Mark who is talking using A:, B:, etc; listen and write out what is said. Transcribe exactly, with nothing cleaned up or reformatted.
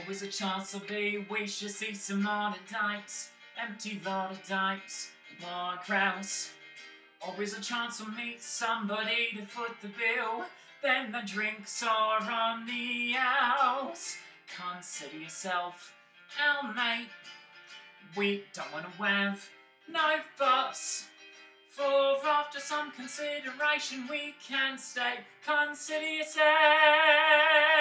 A: Always a chance to be, we should see some modern dice. Empty lot of dice, more crowds. Always a chance to meet somebody to foot the bill. Then the drinks are on the house. Consider yourself our mate. We don't want to have no fuss. For after some consideration we can stay. Consider yourself